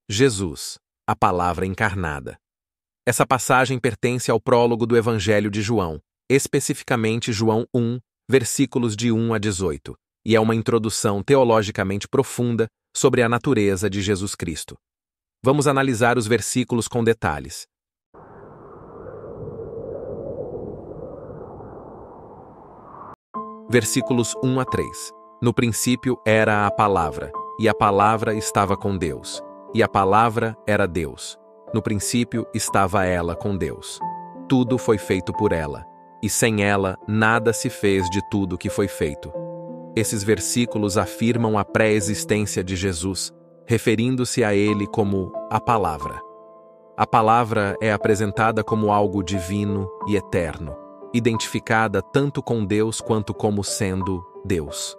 Jesus, a palavra encarnada. Essa passagem pertence ao prólogo do Evangelho de João, especificamente João 1, versículos de 1 a 18, e é uma introdução teologicamente profunda sobre a natureza de Jesus Cristo. Vamos analisar os versículos com detalhes. Versículos 1 a 3. No princípio era a palavra, e a palavra estava com Deus, e a palavra era Deus. No princípio estava ela com Deus. Tudo foi feito por ela, e sem ela nada se fez de tudo que foi feito. Esses versículos afirmam a pré-existência de Jesus, referindo-se a ele como a palavra. A palavra é apresentada como algo divino e eterno, identificada tanto com Deus quanto como sendo Deus.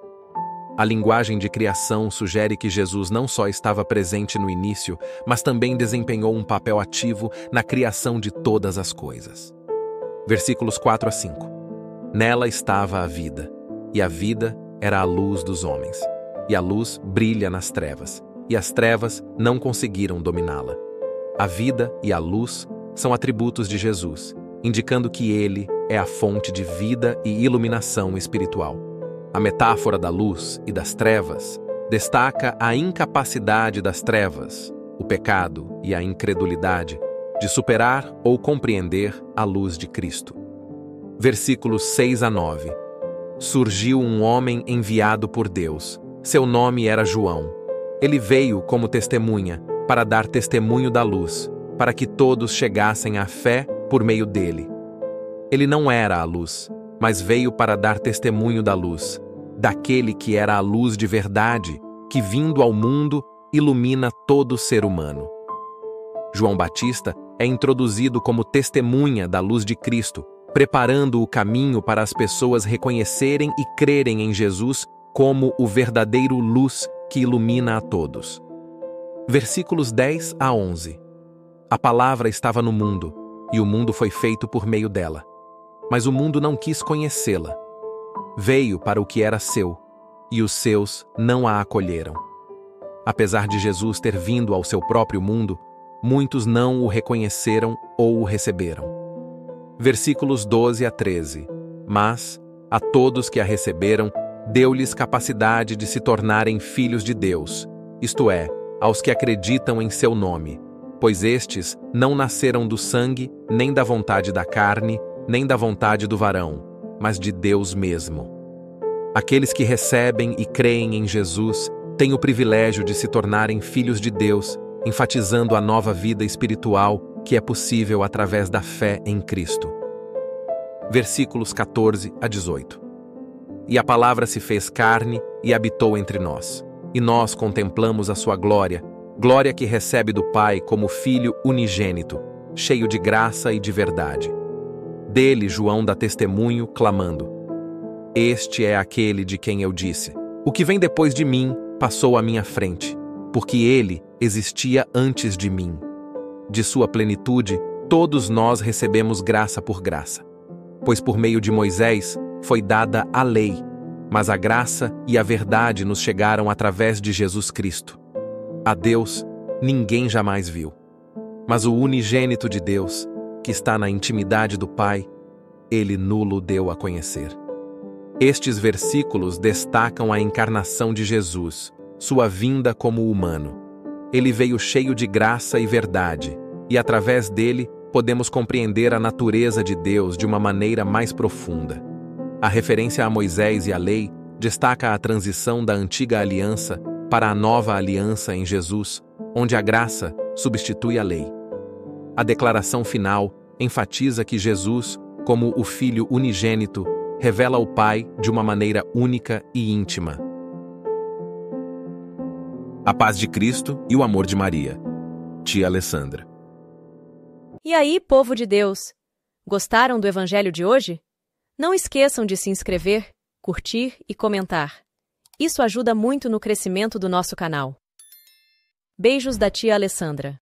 A linguagem de criação sugere que Jesus não só estava presente no início, mas também desempenhou um papel ativo na criação de todas as coisas. Versículos 4 a 5. Nela estava a vida, e a vida era a luz dos homens. E a luz brilha nas trevas, e as trevas não conseguiram dominá-la. A vida e a luz são atributos de Jesus, indicando que ele é a fonte de vida e iluminação espiritual. A metáfora da luz e das trevas destaca a incapacidade das trevas, o pecado e a incredulidade, de superar ou compreender a luz de Cristo. Versículos 6 a 9. Surgiu um homem enviado por Deus. Seu nome era João. Ele veio como testemunha, para dar testemunho da luz, para que todos chegassem à fé por meio dele. Ele não era a luz, mas veio para dar testemunho da luz, daquele que era a luz de verdade, que vindo ao mundo ilumina todo ser humano. João Batista é introduzido como testemunha da luz de Cristo, preparando o caminho para as pessoas reconhecerem e crerem em Jesus como o verdadeiro luz que ilumina a todos. Versículos 10 a 11. A palavra estava no mundo, e o mundo foi feito por meio dela. Mas o mundo não quis conhecê-la. Veio para o que era seu, e os seus não a acolheram. Apesar de Jesus ter vindo ao seu próprio mundo, muitos não o reconheceram ou o receberam. Versículos 12 a 13. Mas, a todos que a receberam, deu-lhes capacidade de se tornarem filhos de Deus, isto é, aos que acreditam em seu nome, pois estes não nasceram do sangue, nem da vontade da carne, nem da vontade do varão, mas de Deus mesmo. Aqueles que recebem e creem em Jesus têm o privilégio de se tornarem filhos de Deus, enfatizando a nova vida espiritual que é possível através da fé em Cristo. Versículos 14 a 18. E a palavra se fez carne e habitou entre nós, e nós contemplamos a sua glória, glória que recebe do Pai como Filho unigênito, cheio de graça e de verdade. Dele João dá testemunho, clamando: Este é aquele de quem eu disse: O que vem depois de mim passou à minha frente, porque ele existia antes de mim. De sua plenitude, todos nós recebemos graça por graça. Pois por meio de Moisés foi dada a lei, mas a graça e a verdade nos chegaram através de Jesus Cristo. A Deus ninguém jamais viu, mas o unigênito de Deus, que está na intimidade do Pai, ele nulo deu a conhecer. Estes versículos destacam a encarnação de Jesus, sua vinda como humano. Ele veio cheio de graça e verdade, e através dele podemos compreender a natureza de Deus de uma maneira mais profunda. A referência a Moisés e a lei destaca a transição da antiga aliança para a nova aliança em Jesus, onde a graça substitui a lei. A declaração final enfatiza que Jesus, como o Filho unigênito, revela o Pai de uma maneira única e íntima. A paz de Cristo e o amor de Maria. Tia Alessandra. E aí, povo de Deus? Gostaram do Evangelho de hoje? Não esqueçam de se inscrever, curtir e comentar. Isso ajuda muito no crescimento do nosso canal. Beijos da tia Alessandra.